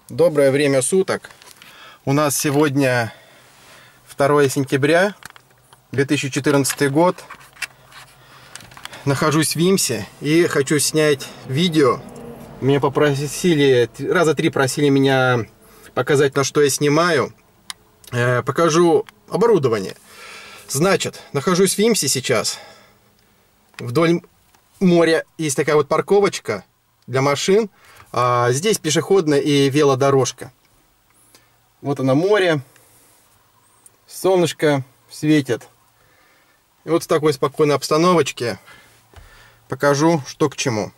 Доброе время суток. У нас сегодня 2 сентября 2014 год. Нахожусь в Вимсе и хочу снять видео. Меня попросили, раза 3 просили меня показать, на что я снимаю. Покажу оборудование. Значит, нахожусь в Вимсе сейчас. Вдоль моря есть такая вот парковочка для машин. А здесь пешеходная и велодорожка. Вот оно море. Солнышко светит. И вот в такой спокойной обстановочке покажу, что к чему.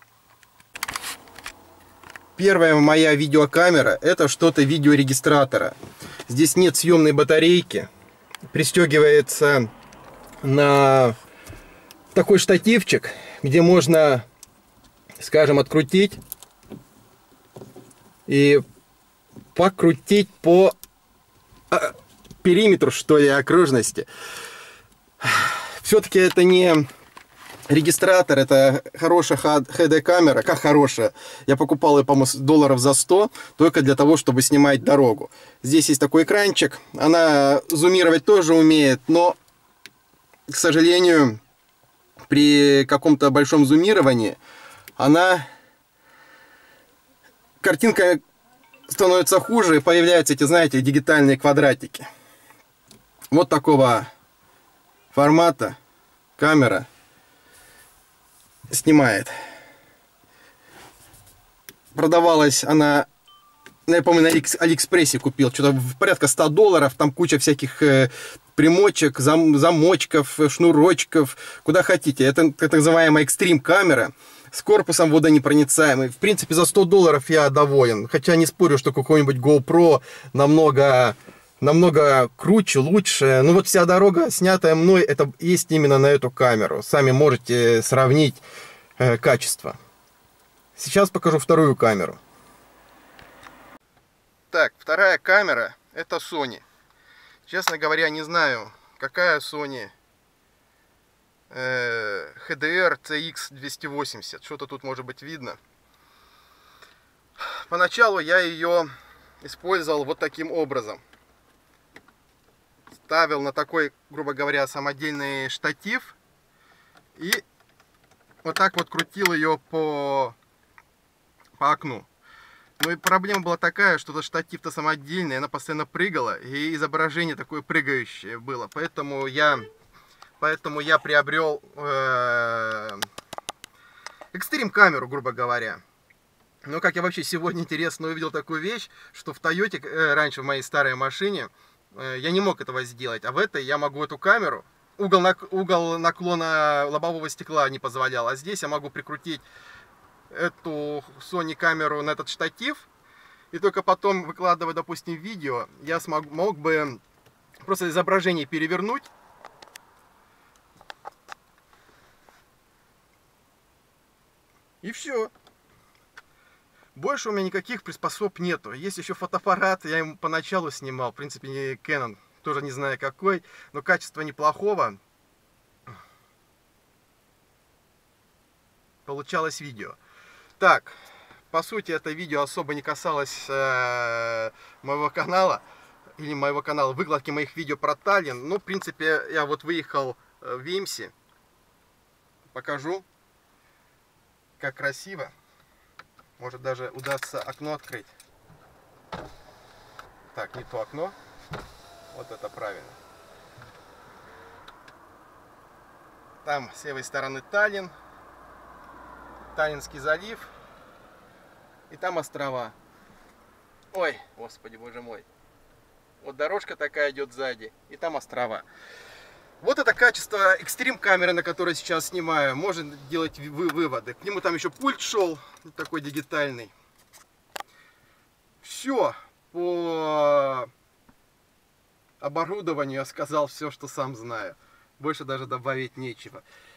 Первая моя видеокамера — это что-то видеорегистратора. Здесь нет съемной батарейки. Пристегивается на такой штативчик, где можно, скажем, открутить и покрутить по периметру, что ли, окружности. Все-таки это не регистратор, это хорошая HD-камера. Как хорошая? Я покупал ее, по-моему, долларов за 100, только для того, чтобы снимать дорогу. Здесь есть такой экранчик. Она зумировать тоже умеет, но, к сожалению, при каком-то большом зумировании картинка становится хуже, и появляются эти, знаете, дигитальные квадратики. Вот такого формата камера снимает. Продавалась она, я помню, на Алиэкспрессе купил, что-то в порядка $100, там куча всяких примочек, замочков, шнурочков, куда хотите. Это так называемая экстрим камера с корпусом водонепроницаемый. В принципе, за $100 я доволен. Хотя не спорю, что какой-нибудь GoPro намного круче, лучше. Ну вот вся дорога, снятая мной, это есть именно на эту камеру. Сами можете сравнить качество. Сейчас покажу вторую камеру. Так, вторая камера — это Sony. Честно говоря, не знаю, какая Sony. HDR CX280. Что-то тут может быть видно. Поначалу я ее использовал вот таким образом. Ставил на такой, грубо говоря, самодельный штатив. И вот так вот крутил ее по окну. Ну и проблема была такая, что этот штатив-то самодельный, она постоянно прыгала. И изображение такое прыгающее было. Поэтому я приобрел экстрим камеру, грубо говоря. Но как я вообще сегодня интересно увидел такую вещь, что в Тойоте, раньше в моей старой машине, я не мог этого сделать. А в этой я могу эту камеру, угол наклона лобового стекла не позволял. А здесь я могу прикрутить эту Sony камеру на этот штатив. И только потом, выкладывая, допустим, видео, я мог бы просто изображение перевернуть. И все. Больше у меня никаких приспособ нету. Есть еще фотоаппарат, я им поначалу снимал. В принципе, не Canon, тоже не знаю какой, но качество неплохого. Получалось видео. Так, по сути, это видео особо не касалось моего канала. Или моего канала, выкладки моих видео про Таллин. Ну, в принципе, я вот выехал в Вимсе. Покажу. Как красиво. Может, даже удастся окно открыть. Так, не то окно. Вот это правильно. Там с левой стороны Таллин. Таллинский залив. И там острова. Ой, господи, боже мой. Вот дорожка такая идет сзади. И там острова. Вот это качество экстрим камеры, на которой сейчас снимаю. Можно делать выводы. К нему там еще пульт шел, такой дигитальный. Все по оборудованию я сказал все, что сам знаю. Больше даже добавить нечего.